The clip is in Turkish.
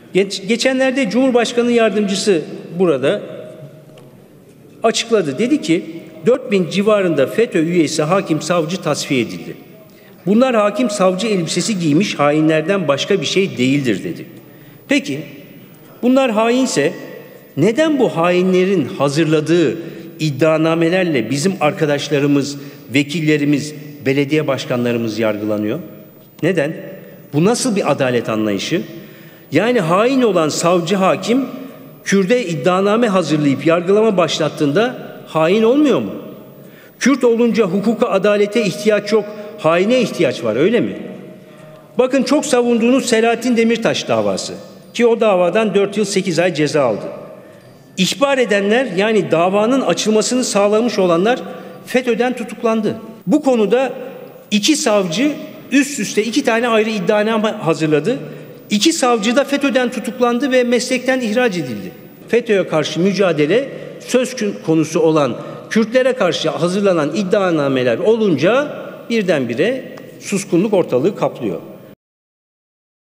Geçenlerde Cumhurbaşkanı Yardımcısı burada açıkladı. Dedi ki 4000 civarında FETÖ üyesi hakim savcı tasfiye edildi. Bunlar hakim savcı elbisesi giymiş hainlerden başka bir şey değildir dedi. Peki bunlar hainse neden bu hainlerin hazırladığı iddianamelerle bizim arkadaşlarımız, vekillerimiz, belediye başkanlarımız yargılanıyor? Neden? Bu nasıl bir adalet anlayışı? Yani hain olan savcı hakim Kürt'e iddianame hazırlayıp yargılama başlattığında hain olmuyor mu? Kürt olunca hukuka, adalete ihtiyaç yok, haine ihtiyaç var, öyle mi? Bakın çok savunduğunuz Selahattin Demirtaş davası ki o davadan 4 yıl 8 ay ceza aldı. İhbar edenler, yani davanın açılmasını sağlamış olanlar FETÖ'den tutuklandı. Bu konuda 2 savcı üst üste 2 tane ayrı iddianame hazırladı. 2 savcı da FETÖ'den tutuklandı ve meslekten ihraç edildi. FETÖ'ye karşı mücadele söz konusu olan Kürtlere karşı hazırlanan iddianameler olunca birdenbire suskunluk ortalığı kaplıyor.